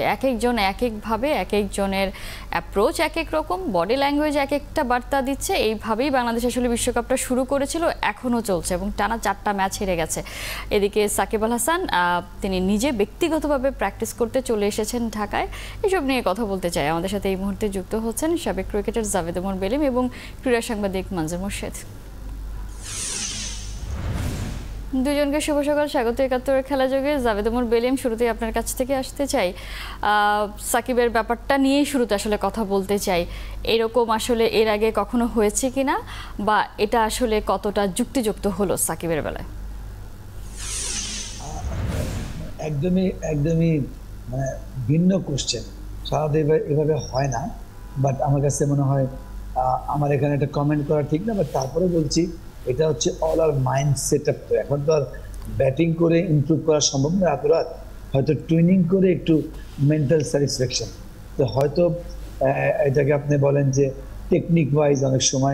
এক একজন এক একভাবে, এক একজনের অ্যাপ্রোচ এক এক রকম, বডি ল্যাঙ্গুয়েজ এক একটা বার্তা দিচ্ছে। এইভাবেই বাংলাদেশ আসলে বিশ্বকাপটা শুরু করেছিল, এখনও চলছে এবং টানা 4টা ম্যাচ হেরে গেছে। এদিকে সাকিব আল হাসান তিনি নিজে ব্যক্তিগতভাবে প্র্যাকটিস করতে চলে এসেছেন ঢাকায়। এসব নিয়ে কথা বলতে চাই। আমাদের সাথে এই মুহূর্তে যুক্ত হচ্ছেন সাবেক ক্রিকেটার জাভেদ ওমর বেলিম এবং ক্রীড়া সাংবাদিক মঞ্জুর মোর্শেদ। দুজনকে শুভ সকাল, স্বাগত ৭১-এর খেলা যোগে। জাভেদ ওমর বেলিম, শুরুতেই আপনার কাছ থেকে আসতে চাই, সাকিবের ব্যাপারটা নিয়েই শুরুতে আসলে কথা বলতে চাই। এরকম আসলে এর আগে কখনো হয়েছে কিনা, বা এটা আসলে কতটা যুক্তিযুক্ত হলো সাকিবের বেলায়? একদমই মানে ভিন্ন কোশ্চেন। সাধারণত এভাবে হয় না, বাট আমার কাছে মনে হয় আমার এখানে একটা কমেন্ট করা ঠিক না, বাট তারপরে বলছি এটা হচ্ছে all are mind set up. তো এখন তো আর ব্যাটিং করে ইমপ্রুভ করা সম্ভব না এত রাত, হয়তো টুইনিং করে একটু মেন্টাল স্যাটিসফ্যাকশন। তো হয়তো এটাকে আপনি বলেন যে টেকনিক ওয়াইজ অনেক সময়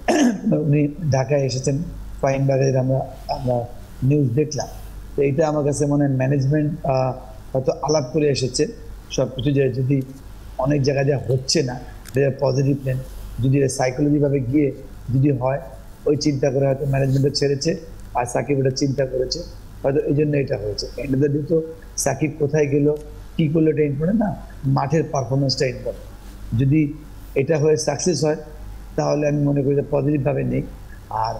উনি ঢাকায় এসেছেন ফাইনবাগের, আমরা নিউজ দেখলাম। তো এইটা আমার কাছে মনে হয় ম্যানেজমেন্ট হয়তো আলাপ করে এসেছে সব কিছু, যে যদি অনেক জায়গায় যা হচ্ছে না পজিটিভ নেন, যদি সাইকোলজিভাবে গিয়ে যদি হয়, ওই চিন্তা করে হয়তো ম্যানেজমেন্টও ছেড়েছে আর সাকিব এটা চিন্তা করেছে, হয়তো এই জন্য এটা হয়েছে। এন্ড অফ দ্য ডে তো সাকিব কোথায় গেল, কী করলো, এটা ইম্পর্টেন্ট না, মাঠের পারফরমেন্সটা ইম্পর্টেন্ট। যদি এটা হয়ে সাকসেস হয় তাহলে আমি মনে করি যে পজিটিভভাবে নেই। আর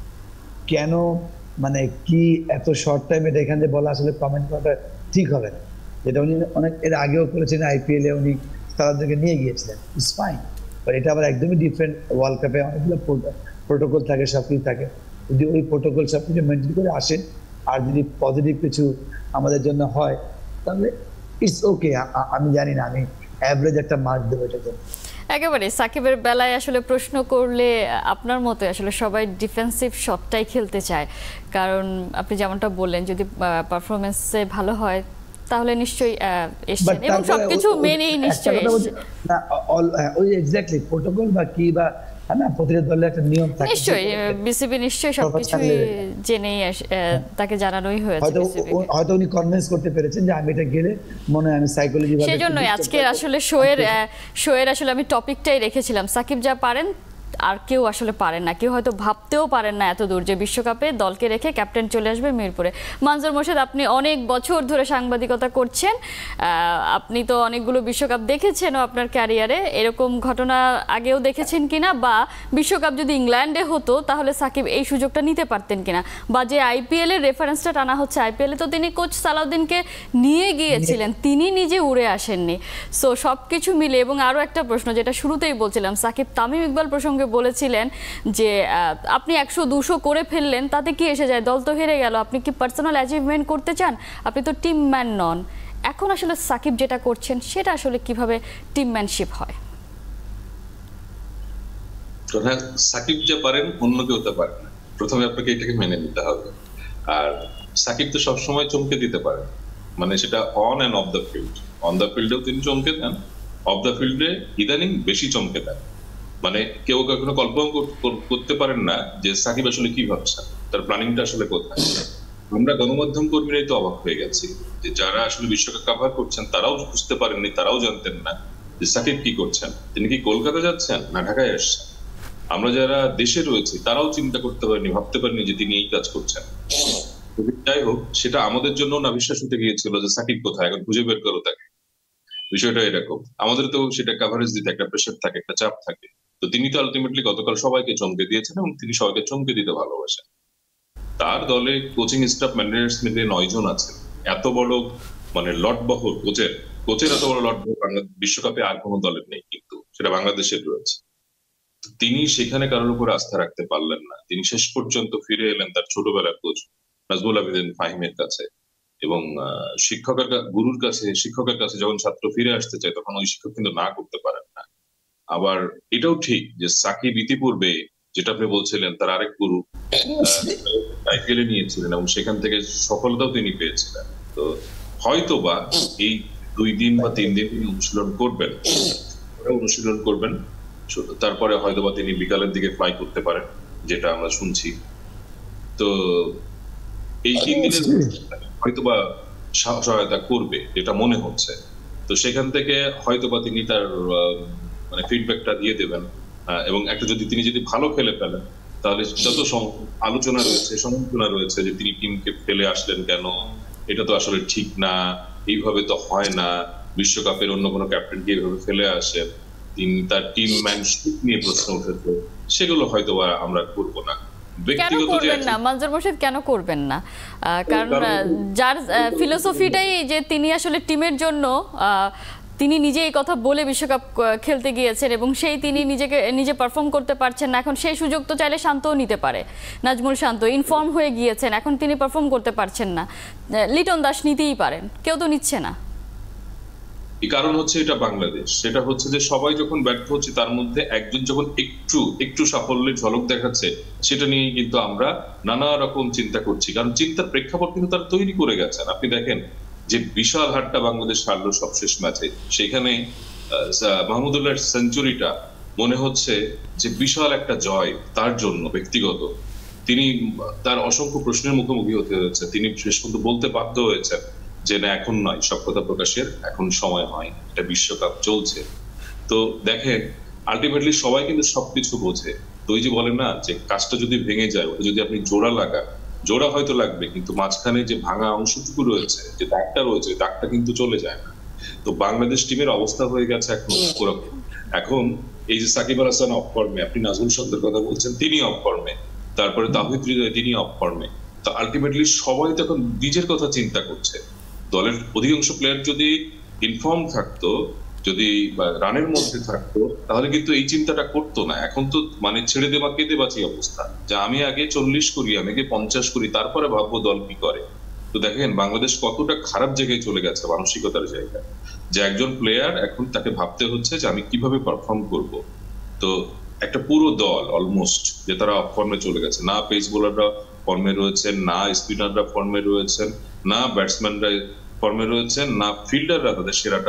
কেন মানে কি এত শর্ট টাইম, এটা এখান থেকে বলা আসলে কমেন্ট করাটা ঠিক হবে না। যেটা উনি অনেক এর আগেও করেছেন, আইপিএলে উনি তাদেরকে নিয়ে গিয়েছিলেন, ইটস ফাইন। বাট এটা আবার একদমই ডিফারেন্ট। ওয়ার্ল্ড কাপে অনেকগুলো প্রোটোকল থাকে, সব কিছু থাকে। যদি ওই প্রোটোকল সব কিছু মেনটেন করে আসেন আর যদি পজিটিভ কিছু আমাদের জন্য হয় তাহলে ইটস ওকে। আমি জানি না, আমি অ্যাভারেজ একটা মার্ক দেবো এটার জন্য। একেবারে সাকিবের বেলায় আসলে প্রশ্ন করলে আপনার মতো আসলে সবাই ডিফেন্সিভ শটটাই খেলতে চায়, কারণ আপনি যেমনটা বললেন যদি পারফরমেন্সে ভালো হয় তাহলে নিশ্চয়ই এসছেন এবং সবকিছু মেনেই নিশ্চয়ই না ওই এক্স্যাক্টলি প্রোটোকল বা কি বা না, প্রতিটা দলের একটা নিয়ম থাকে নিশ্চয়ই। বিসিবি নিশ্চয়ই সবকিছু জেনেই তাকে জানানোই হয়েছে। হয়তো উনি কনভিন্স করতে পেরেছেন যে আমি এটা গেলে মনে হয় আমি সাইকোলজি ভাবে। সেজন্যই আজকে আসলে শোয়ের আসলে আমি টপিকটাই রেখেছিলাম, সাকিব যা পারেন আর কেউ আসলে পারেন না, কেউ হয়তো ভাবতেও পারেন না এত দূর যে বিশ্বকাপে দলকে রেখে ক্যাপ্টেন চলে আসবে মিরপুরে। মঞ্জুর মোর্শেদ, আপনি অনেক বছর ধরে সাংবাদিকতা করছেন, আপনি তো অনেকগুলো বিশ্বকাপ দেখেছেনও আপনার ক্যারিয়ারে। এরকম ঘটনা আগেও দেখেছেন কিনা, বা বিশ্বকাপ যদি ইংল্যান্ডে হতো তাহলে সাকিব এই সুযোগটা নিতে পারতেন কিনা, বা যে আইপিএল এর রেফারেন্সটা টানা হচ্ছে, আইপিএলে তো তিনি কোচ সালাউদ্দিনকে নিয়ে গিয়েছিলেন, তিনি নিজে উড়ে আসেননি। সো সব কিছু মিলে। এবং আরও একটা প্রশ্ন যেটা শুরুতেই বলছিলাম, সাকিব তামিম ইকবাল প্রসঙ্গে বলেছিলেন যে আপনি 100-200 করে ফেললেন, তাতে কি এসে যায়, দল তো হেরে গেল, আপনি কি পার্সোনাল অ্যাচিভমেন্ট করতে চান, আপনি তো টিম ম্যান নন। এখন আসলে সাকিব যেটা করছেন সেটা আসলে কিভাবে টিমম্যানশিপ হয়? সাকিব যা পারেন অন্য কেউ তা পারে না, প্রথমে আপনাকে এটাকে মেনে নিতে হবে। আর সাকিব তো সবসময় চমকে দিতে পারে, মানে সেটা on and off the field. On the ফিল্ডেও তিনি চমকে দেন, অফ দ্য ফিল্ডে ইদানিং বেশি চমকে দেন। মানে কেউ কখনো কল্পনা করতে পারেন না যে সাকিব আসলে কি ভাবছেন, তার প্ল্যানিংটা আসলে কোথায়। আমরা গণমাধ্যম কর্মীরাই তো অবাক হয়ে গেছি যে যারা আসলে বিশ্বকাপ কভার করছেন তারাও বুঝতে পারেননি, তারাও জানতেন না যে সাকিব কি করছেন, তিনি কি কলকাতা যাচ্ছেন না ঢাকায় আসছেন। আমরা যারা দেশে রয়েছি তারাও চিন্তা করতে পারিনি, ভাবতে পারিনি যে তিনি এই কাজ করছেন। যাই হোক, সেটা আমাদের জন্য না বিশ্বাস হতে গিয়েছিল যে সাকিব কোথায়, এখন খুঁজে বের করো তাকে। বিষয়টা এরকম, আমাদের তো সেটা কভারেজ দিতে একটা প্রেশার থাকে, একটা চাপ থাকে। তো তিনি তো আলটিমেটলি গতকাল সবাইকে চমকে দিয়েছেন এবং তিনি সবাইকে চমকে দিতে ভালোবাসেন। তার দলে কোচিং স্টাফ ম্যানেজার্স মিলে 9 জন আছেন। এত বড় মানে লটবহর কোচের এত বড় লটবহর বিশ্বকাপে আর কোনো দলের নেই, কিন্তু সেটা বাংলাদেশের রয়েছে। তিনি সেখানে কারোর উপর আস্থা রাখতে পারলেন না। তিনি শেষ পর্যন্ত ফিরে এলেন তার ছোটবেলার কোচ নাজমুল আবেদিন ফাহিমের কাছে, এবং গুরুর কাছে, শিক্ষকের কাছে যখন ছাত্র ফিরে আসতে চায় তখন ওই শিক্ষক কিন্তু না করতে পারেন না। আবার এটাও ঠিক যে সাকিব ইতিপূর্বে, যেটা আপনি বলছিলেন, তার আরেক গুরু আইপিএলে নিয়েছিলেন এবং সেখান থেকে সফলতাও তিনি পেয়েছিলেন। তো হয়তোবা এই 2 দিন বা 3 দিন তিনি অনুশীলন করবেন, তারপরে হয়তোবা তিনি বিকালের দিকে ফ্লাই করতে পারেন, যেটা আমরা শুনছি। তো এই 3 দিনের হয়তোবা সহায়তা করবে, যেটা মনে হচ্ছে। তো সেখান থেকে হয়তো বা তিনি তার মানে ফিডব্যাকটা দিয়ে দেবেন, এবং একটা যদি তিনি ভালো খেলে ফেলেন তাহলে যত আলোচনা রয়েছে, সমালোচনা রয়েছে যে তিনি টিমকে ফেলে আসলেন কেন, এটা তো আসলে ঠিক না, এইভাবে তো হয় না, বিশ্বকাপের অন্য কোনো ক্যাপ্টেনকে এইভাবে ফেলে আসেন, তিনি তার টিম ম্যানশিপ নিয়ে প্রশ্ন উঠেছে, সেগুলো হয়তো আমরা করবো না। কেন করবেন না মনজুর মোর্শেদ, কেন করবেন না? কারণ যার ফিলোসফিটাই যে তিনি আসলে টিমের জন্য, তিনি নিজে এই কথা বলে বিশ্বকাপ খেলতে গিয়েছেন এবং সেই তিনি নিজে পারফর্ম করতে পারছেন না, এখন সেই সুযোগ তো চাইলে শান্তও নিতে পারে। নাজমুল শান্ত ইনফর্ম হয়ে গিয়েছেন, এখন তিনি পারফর্ম করতে পারছেন না, লিটন দাস নিতেই পারেন, কেউ তো নিচ্ছে না। কারণ হচ্ছে এটা বাংলাদেশ, সেটা হচ্ছে যে সবাই যখন ব্যর্থ হচ্ছে তার মধ্যে একজন যখন একটু সাফল্যের ঝলক দেখাচ্ছে, সেটা নিয়ে কিন্তু আমরা নানা রকম চিন্তা করছি, কারণ চিন্তার প্রেক্ষাপট কিন্তু তারা তৈরি করে গেছেন। আপনি দেখেন যে বিশাল হারটা বাংলাদেশ হারলো সবশেষ ম্যাচে, সেখানে মাহমুদুল্লাহর সেঞ্চুরিটা মনে হচ্ছে যে বিশাল একটা জয় তার জন্য ব্যক্তিগত। তিনি তার অসংখ্য প্রশ্নের মুখোমুখি হতে হয়েছে, তিনি শেষ পর্যন্ত বলতে বাধ্য হয়েছেন যে না, এখন নয়, সব কথা প্রকাশের এখন সময় হয়, এটা বিশ্বকাপ চলছে। তো দেখেন আলটিমেটলি সবাই কিন্তু সবকিছু বোঝে। তো ওই যে বলেন না যে কাজটা যদি ভেঙে যায়, ওটা যদি আপনি জোড়া লাগান, জোড়া হয়তো লাগবে কিন্তু মাঝখানে যে ভাঙা অংশটুকু রয়েছে, যে দাগটা রয়েছে, দাগটা কিন্তু চলে যায় না। তো বাংলাদেশ টিমের অবস্থা হয়ে গেছে এখন ওরকম। এখন এই যে সাকিব আল হাসান অফ ফর্মে, আপনি নাজমুল শান্তের কথা বলছেন, তিনি অফ ফর্মে, তারপরে তাওহিদ হৃদয় তিনি অফ ফর্মে। তো আলটিমেটলি সবাই তখন নিজের কথা চিন্তা করছে। দলের অধিকাংশ প্লেয়ার যদি ইনফর্ম থাকতো, যদি রানের মধ্যে থাকতো, তাহলে কিন্তু এই চিন্তাটা করতো না। এখন তো মানে ছেড়ে দেবা কেঁদে বাঁচি অবস্থা, যে আমি আগে 40 করি, আমি আগে 50 করি, তারপরে ভাববো দল কি করে। তো দেখেন বাংলাদেশ কতটা খারাপ জায়গায় চলে গেছে মানসিকতার জায়গায়, যে একজন প্লেয়ার এখন তাকে ভাবতে হচ্ছে যে আমি কিভাবে পারফর্ম করব। তো একটা পুরো দল অলমোস্ট যে তারা অফ ফর্মে চলে গেছে, না পেস বোলাররা ফর্মে রয়েছেন, না স্পিনাররা ফর্মে রয়েছেন, না ব্যাটসম্যানরা ফর্মে রয়েছেন, না ফিল্ডাররা তাদের সেরাটা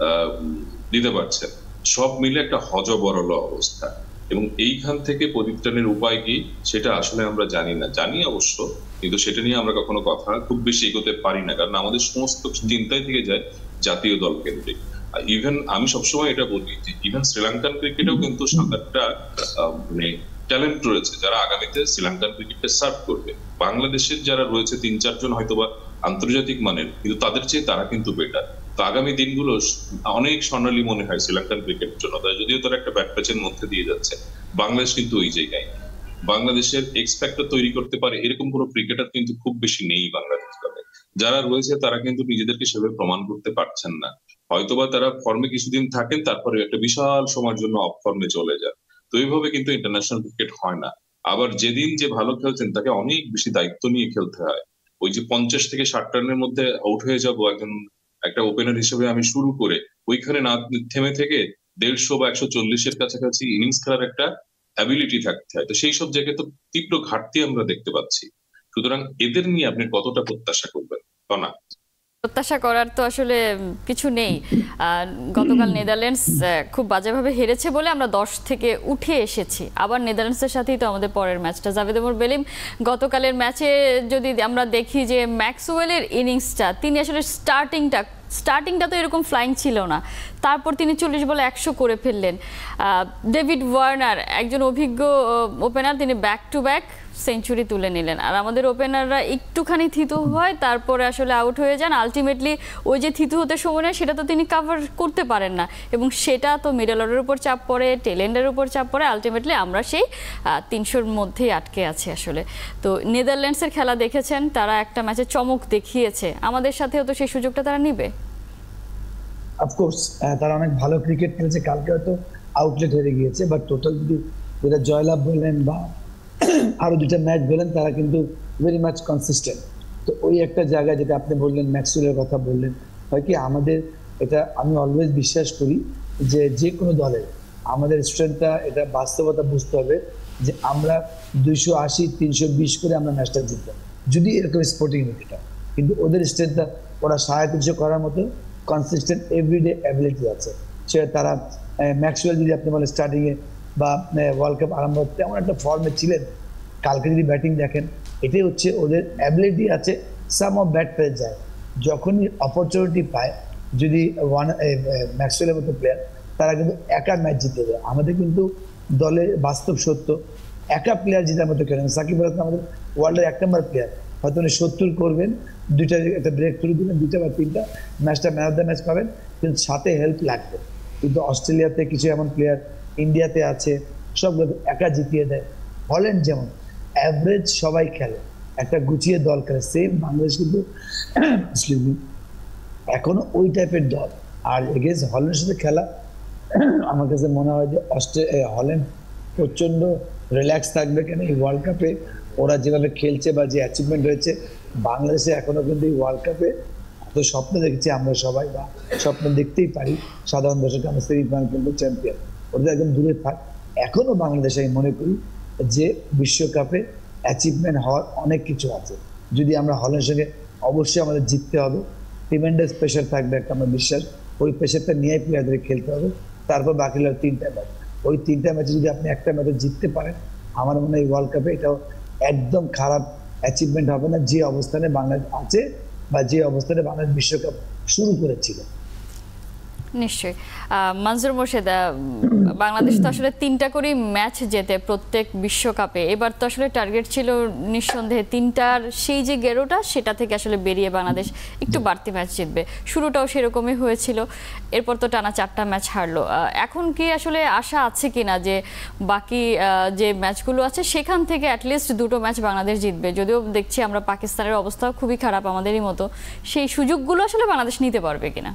দিতে পারছেন। সব মিলে একটা হযবরল অবস্থা, এবং এইখান থেকে পরিত্রাণের উপায় কি সেটা আসলে আমরা জানি না। জানি অবশ্য, কিন্তু সেটা নিয়ে আমরা কখনো কথা খুব বেশি এগোতে পারি না, কারণ আমাদের সমস্ত চিন্তায় থেকে যায় জাতীয় দল কেন্দ্রিক। ইভেন আমি সবসময় এটা বলি যে ইভেন শ্রীলঙ্কান ক্রিকেটেও কিন্তু 7-8টা মানে ট্যালেন্ট রয়েছে যারা আগামীতে শ্রীলঙ্কান ক্রিকেটকে সার্ভ করবে। বাংলাদেশের যারা রয়েছে 3-4 জন হয়তোবা আন্তর্জাতিক মানের, কিন্তু তাদের চেয়ে তারা কিন্তু বেটার। তো আগামী দিনগুলো অনেক স্বর্ণালী মনে হয় শ্রীলঙ্কান ক্রিকেটের জন্য, যদিও তারা একটা ব্যাট প্যাচের মধ্যে দিয়ে যাচ্ছে। বাংলাদেশ কিন্তু ওই জায়গায়, বাংলাদেশের এক্সপেক্টর তৈরি করতে পারে এরকম কোনো ক্রিকেটার কিন্তু খুব বেশি নেই বাংলাদেশ দলে। যারা রয়েছে তারা কিন্তু নিজেদেরকে সেভাবে প্রমাণ করতে পারছেন না। হয়তোবা তারা ফর্মে কিছুদিন থাকেন, তারপরে একটা বিশাল সময়ের জন্য অফ ফর্মে চলে যান। তো এইভাবে কিন্তু ইন্টারন্যাশনাল ক্রিকেট হয় না। আবার যেদিন যে ভালো খেলছেন তাকে অনেক বেশি দায়িত্ব নিয়ে খেলতে হয়। ওই যে 50 থেকে 60 রানের মধ্যে আউট হয়ে যাবো একজন একটা ওপেনার হিসেবে আমি শুরু করে, ওইখানে না থেমে থেকে 150 বা 140-এর কাছাকাছি ইনিংস খেলার একটা অ্যাবিলিটি থাকতে হয়। তো সেই সব জায়গায় তো তীব্র ঘাটতি আমরা দেখতে পাচ্ছি। সুতরাং এদের নিয়ে আপনি কতটা প্রত্যাশা করবেন? না, প্রত্যাশা করার তো আসলে কিছু নেই। গতকাল নেদারল্যান্ডস খুব বাজেভাবে হেরেছে বলে আমরা 10 থেকে উঠে এসেছি। আবার নেদারল্যান্ডসের সাথেই তো আমাদের পরের ম্যাচটা। জাভেদ ওমর বেলিম গতকালের ম্যাচে যদি আমরা দেখি যে ম্যাক্সওয়েলের ইনিংসটা, তিনি আসলে স্টার্টিংটা তো এরকম ফ্লাইং ছিল না, তারপর তিনি 40 বলে 100 করে ফেললেন। ডেভিড ওয়ার্নার একজন অভিজ্ঞ ওপেনার, তিনি ব্যাক টু ব্যাক সেঞ্চুরি তুলে নিলেন। আর আমাদের ওপেনাররা একটুখানি থিতু হয়, তারপরে আসলে আউট হয়ে যান। আলটিমেটলি ওই যে থিতু হতে সময় নেয় সেটা তো তিনি কাভার করতে পারেন না, এবং সেটা তো মিডল অর্ডারের উপর চাপ পড়ে, টেল এন্ডের উপর চাপ পড়ে। আলটিমেটলি আমরা সেই 300-র মধ্যেই আটকে আছি আসলে। তো নেদারল্যান্ডসের খেলা দেখেছেন, তারা একটা ম্যাচে চমক দেখিয়েছে, আমাদের সাথেও তো সেই সুযোগটা তারা নিবে। অফকোর্স তারা অনেক ভালো ক্রিকেট খেলেছে, কালকে হয়তো আউটলেট হেরে গিয়েছে, বাট টোটাল যদি যেটা জয়লাভ বললেন বা আরো 2টা ম্যাচ বলেন, তারা কিন্তু ভেরি মাচ কনসিস্টেন্ট। তো ওই একটা জায়গায় যেটা আপনি বললেন, ম্যাক্সওয়েলের কথা বললেন, হয় কি আমাদের এটা আমি অলওয়েজ বিশ্বাস করি যে কোনো দলের আমাদের স্ট্রেংথটা, এটা বাস্তবতা বুঝতে হবে যে আমরা 280-320 করে আমরা ম্যাচটা জিতবো যদি এরকম স্পোর্টিং উইকেটটা, কিন্তু ওদের স্ট্রেংথটা ওরা 350 করার মতো কনসিস্টেন্ট এভরিডে অ্যাবিলিটি আছে। সেটা তারা ম্যাক্সওয়েল যদি আপনি বলেন স্টার্টিংয়ে বা ওয়ার্ল্ড কাপ আরম্ভ তেমন একটা ফর্মে ছিলেন, কালকে যদি ব্যাটিং দেখেন, এটাই হচ্ছে ওদের অ্যাবিলিটি আছে। সাম অফ ব্যাট পেয়ে যায়, যখনই অপরচুনিটি পায় যদি ম্যাক্সওয়েলের মতো প্লেয়ার, তারা কিন্তু একা ম্যাচ জিতে যায়। আমাদের কিন্তু দলের বাস্তব সত্য, একা প্লেয়ার জেতার মতো কেন। সাকিব আল হাসান আমাদের ওয়ার্ল্ডের 1 নম্বর প্লেয়ার, হয়তো উনি 70 করবেন, দুইটা একটা ব্রেক থ্রু দিবেন, 2টা বা 3টা ম্যাচটা ম্যান অফ দ্য ম্যাচ পাবেন, কিন্তু সাথে হেল্প লাগবে। কিন্তু অস্ট্রেলিয়াতে কিছু এমন প্লেয়ার, ইন্ডিয়াতে আছে, সবগুলো একা জিতিয়ে দেয়। হল্যান্ড যেমন অ্যাভারেজ সবাই খেলে, একটা গুছিয়ে দল খেলে, সেম বাংলাদেশ কিন্তু এখনো ওই টাইপের দল। আর এগেন্স্ট হল্যান্ডের সাথে খেলা, আমার কাছে মনে হয় যে হল্যান্ড প্রচন্ড রিল্যাক্স থাকবে। কেন এই ওয়ার্ল্ড কাপে ওরা যেভাবে খেলছে বা যে অ্যাচিভমেন্ট হয়েছে, বাংলাদেশে এখনো কিন্তু এই ওয়ার্ল্ড কাপে এত স্বপ্ন দেখেছি আমরা সবাই, বা স্বপ্ন দেখতেই পারি সাধারণ দর্শক, আমরা সেমিফাইনাল কিন্তু চ্যাম্পিয়ন, ওদের একদম দূরে থাক। এখনো বাংলাদেশে আমি মনে করি যে বিশ্বকাপে অ্যাচিভমেন্ট হওয়ার অনেক কিছু আছে। যদি আমরা হল্যান্ডের সঙ্গে, অবশ্যই আমাদের জিততে হবে, ট্রিমেন্ডাস প্রেশার থাকবে একটা, আমার বিশ্বাস ওই প্রেশারটা নিয়ে প্লেয়ারদের খেলতে হবে। তারপর বাকি 3টা ম্যাচ, ওই 3টা ম্যাচে যদি আপনি একটা ম্যাচে জিততে পারেন, আমার মনে হয় ওয়ার্ল্ড কাপে এটাও একদম খারাপ অ্যাচিভমেন্ট হবে না, যে অবস্থানে বাংলাদেশ আছে বা যে অবস্থানে বাংলাদেশ বিশ্বকাপ শুরু করেছিল। নিশ্চয়ই। মনজুর মোর্শেদ, বাংলাদেশ তো আসলে 3টা করে ম্যাচ জেতে প্রত্যেক বিশ্বকাপে, এবার তো আসলে টার্গেট ছিল নিঃসন্দেহে 3টার সেই যে গেরোটা, সেটা থেকে আসলে বেরিয়ে বাংলাদেশ একটু বাড়তি ম্যাচ জিতবে। শুরুটাও সেরকমই হয়েছিল, এরপর তো টানা 4টা ম্যাচ হারলো। এখন কি আসলে আশা আছে কিনা যে বাকি যে ম্যাচগুলো আছে সেখান থেকে অ্যাটলিস্ট 2টো ম্যাচ বাংলাদেশ জিতবে? যদিও দেখছি আমরা পাকিস্তানের অবস্থাও খুবই খারাপ আমাদেরই মতো, সেই সুযোগগুলো আসলে বাংলাদেশ নিতে পারবে কিনা?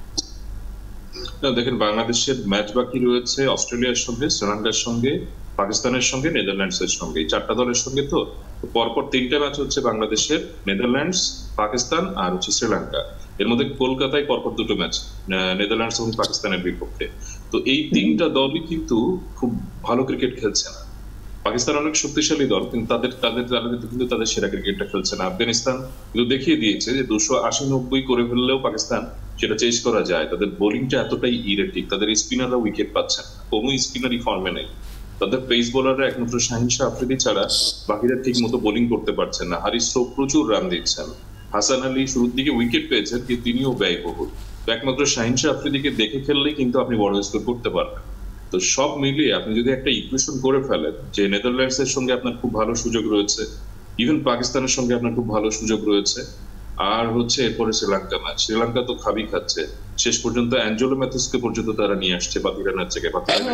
দেখেন, বাংলাদেশের ম্যাচ বাকি রয়েছে অস্ট্রেলিয়ার সঙ্গে, শ্রীলঙ্কার সঙ্গে, পাকিস্তানের সঙ্গে, নেদারল্যান্ডসের সঙ্গে। এই 4টা দলের সঙ্গে তো পরপর 3টা ম্যাচ হচ্ছে বাংলাদেশের, নেদারল্যান্ডস, পাকিস্তান আর হচ্ছে শ্রীলঙ্কা। এর মধ্যে কলকাতায় পরপর 2টো ম্যাচ নেদারল্যান্ডস এবং পাকিস্তানের বিপক্ষে। তো এই 3টা দলই কিন্তু খুব ভালো ক্রিকেট খেলছে না। পাকিস্তান অনেক শক্তিশালী দল, কিন্তু তাদের সেরা ক্রিকেটটা খেলছে না। আফগানিস্তান কিন্তু দেখিয়ে দিয়েছে যে 280-90 করে ফেললেও পাকিস্তান সেটা চেস করা যায়। তাদের বোলিংটা এতটাই ইরেটিক, তাদের স্পিনাররা উইকেট পাচ্ছে না, কোনো স্পিনারই ফর্মে নেই। তাদের পেস বোলাররা একমাত্র শাহিন শাহ আফ্রিদি ছাড়া বাকিরা ঠিক মতো বোলিং করতে পারছেন না। হারিস রৌফ প্রচুর রান দিচ্ছেন, হাসান আলী শুরুর দিকে উইকেট পেয়েছেন, কিন্তু তিনিও ব্যয়বহুল। তো একমাত্র শাহিন শাহ আফ্রিদিকে দেখে খেললেই কিন্তু আপনি বড় স্কোর করতে পারবেন। তো সব মিলিয়ে আপনি যদি একটা ইকুয়েশন করে ফেলেন যে নেদারল্যান্ডস এর সঙ্গে আপনার খুব ভালো সুযোগ রয়েছে, ইভেন পাকিস্তানের সঙ্গে আপনার খুব ভালো সুযোগ রয়েছে, আর হচ্ছে এরপরে শ্রীলঙ্কা ম্যাচ, শ্রীলঙ্কা তো খাবি খাচ্ছে, শেষ পর্যন্ত অ্যাঞ্জেলো ম্যাথুসকে পর্যন্ত তারা নিয়ে আসছে বাতিরানার থেকে,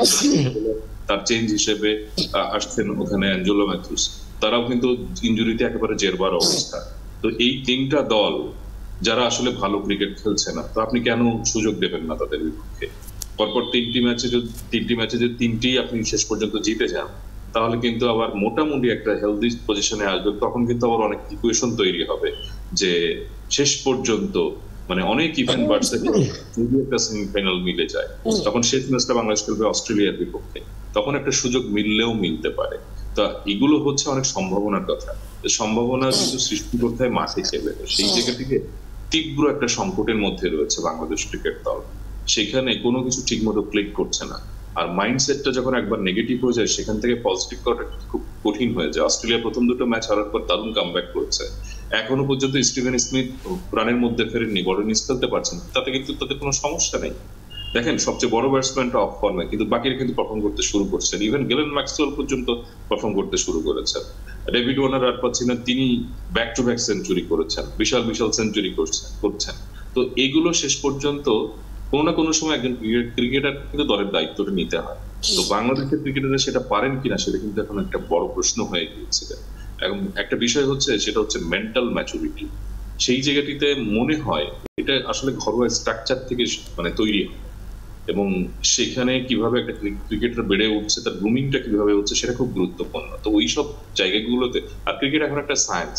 তার চেঞ্জ হিসেবে আসছেন ওখানে অ্যাঞ্জেলো ম্যাথুস। তারাও কিন্তু ইনজুরিতে একেবারে জেরবার অবস্থা। তো এই 3টা দল যারা আসলে ভালো ক্রিকেট খেলছে না, তো আপনি কেন সুযোগ দেবেন না তাদের বিপক্ষে? পরপর 3টি ম্যাচে যদি 3টিই আপনি শেষ পর্যন্ত জিতে যান, তাহলে কিন্তু আবার মোটামুটি একটা হেলদি পজিশনে আসবে। তখন কিন্তু আবার অনেক ইকুয়েশন তৈরি হবে যে শেষ পর্যন্ত মানে অনেক ইভেন্ট বাড়ছে, যদি একটা সেমিফাইনাল মিলে যায়, তখন শেষ ম্যাচটা বাংলাদেশ খেলবে অস্ট্রেলিয়ার বিপক্ষে, তখন একটা সুযোগ মিললেও মিলতে পারে। তা এগুলো হচ্ছে অনেক সম্ভাবনার কথা। সম্ভাবনা কিন্তু সৃষ্টি করতে হয় মাঠে খেলে। সেই জায়গা থেকে তীব্র একটা সংকটের মধ্যে রয়েছে বাংলাদেশ ক্রিকেট দল। সেখানে কোনো কিছু ঠিক মতো ক্লিক করছে না। আর মাইন্ডসেটটা যখন একবার নেগেটিভ হয়ে যায়, সেখান থেকে পজিটিভ করাটা খুব কঠিন হয়ে যায়। অস্ট্রেলিয়া প্রথম 2টো ম্যাচ হারার পর দারুণ কামব্যাক করেছে। এখনো পর্যন্ত স্টিভেন স্মিথ রানের মধ্যে ফেরেননি, বড় ইনিংস খেলতে পারছেন, তাতে কিন্তু তাদের কোনো সমস্যা নেই। দেখেন, সবচেয়ে বড় ব্যাটসম্যানটা অফ ফর্মে, কিন্তু বাকিরা কিন্তু পারফর্ম করতে শুরু করছেন। ইভেন গেলেন ম্যাক্সওয়েল পর্যন্ত পারফর্ম করতে শুরু করেছেন। ডেভিড ওয়ার্নার আর পাচ্ছি না, তিনি ব্যাক টু ব্যাক সেঞ্চুরি করেছেন, বিশাল সেঞ্চুরি করছেন। তো এগুলো শেষ পর্যন্ত কোনো না কোনো সময় একজন ক্রিকেটার কিন্তু দলের দায়িত্বটা নিতে হয়। তো বাংলাদেশের ক্রিকেটাররা সেটা পারেন কিনা, সেটা কিন্তু এখন একটা বড় প্রশ্ন হয়ে গিয়েছে। এখন একটা বিষয় হচ্ছে, সেটা হচ্ছে মেন্টাল ম্যাচুরিটি। সেই জায়গাটিতে মনে হয় এটা আসলে ঘরোয়া স্ট্রাকচার থেকে মানে তৈরি হয়, এবং সেখানে কিভাবে একটা ক্রিকেটার বেড়ে উঠছে, তার গ্রুমিংটা কিভাবে হচ্ছে, সেটা খুব গুরুত্বপূর্ণ। তো ওই সব জায়গাগুলোতে, আর ক্রিকেট এখন একটা সায়েন্স,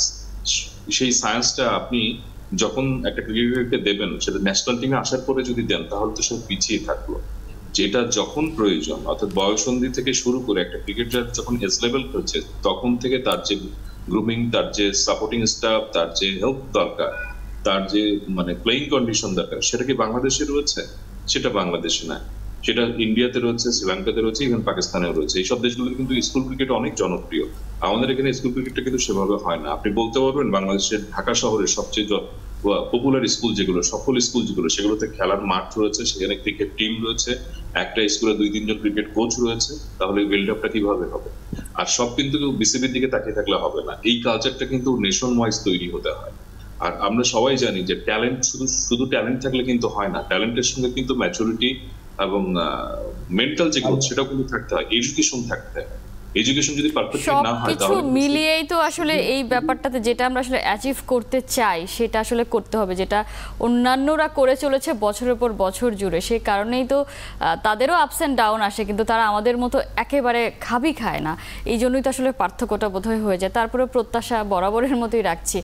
সেই সায়েন্সটা আপনি যখন একটা ক্রিকেটারকে দেবেন, সেটা ন্যাশনাল টিমে আসার পরে যদি দেন, তাহলে তো সব পিছিয়ে থাকলো। যেটা যখন প্রয়োজন, অর্থাৎ বয়সন্ধি থেকে শুরু করে একটা ক্রিকেটার যখন এজ লেভেল খেলছে, তখন থেকে তার যে গ্রুমিং, তার যে সাপোর্টিং স্টাফ, তার যে হেল্প দরকার, তার যে মানে প্লেইং কন্ডিশন দরকার, সেটা কি বাংলাদেশে রয়েছে? সেটা বাংলাদেশে না, সেটা ইন্ডিয়াতে রয়েছে, শ্রীলঙ্কাতে রয়েছে, ইভেন পাকিস্তানেও রয়েছে। এইসব দেশগুলোতে কিন্তু স্কুল ক্রিকেট অনেক জনপ্রিয়। আমাদের এখানে স্কুল ক্রিকেটটা কিন্তু সেভাবে হয় না। আপনি বলতে পারবেন বাংলাদেশের ঢাকা শহরের সবচেয়ে পপুলার স্কুল যেগুলো, সফল স্কুল যেগুলো, সেগুলোতে খেলার মাঠ রয়েছে, সেখানে ক্রিকেট টিম রয়েছে, একটা স্কুলে 2-3 জন ক্রিকেট কোচ রয়েছে, তাহলে বিল্ড আপটা কিভাবে হবে? আর সব কিন্তু বিসিবির দিকে তাকিয়ে থাকলে হবে না, এই কালচারটা কিন্তু নেশন ওয়াইজ তৈরি হতে হয়। আর আমরা সবাই জানি যে ট্যালেন্ট শুধু ট্যালেন্ট থাকলে কিন্তু হয় না, ট্যালেন্টের সঙ্গে কিন্তু ম্যাচুরিটি এবং মেন্টাল যে গ্রোথ সেটাও কিন্তু থাকতে হয়, এডুকেশন থাকতে হয়। এডুকেশন যদি পারফেক্টলি না হয় সবকিছু মিলিয়েই তো আসলে এই ব্যাপারটাতে যেটা আমরা আসলে অ্যাচিভ করতে চাই সেটা আসলে করতে হবে, যেটা অন্যান্যরা করে চলেছে বছরের পর বছর জুড়ে। সেই কারণেই তো তাদেরও আপস অ্যান্ড ডাউন আসে, কিন্তু তারা আমাদের মতো একেবারে খাবি খায় না। এই জন্যই তো আসলে পার্থক্যটা বোধহয় হয়ে যায়। তারপরে প্রত্যাশা বরাবরের মতোই রাখছি।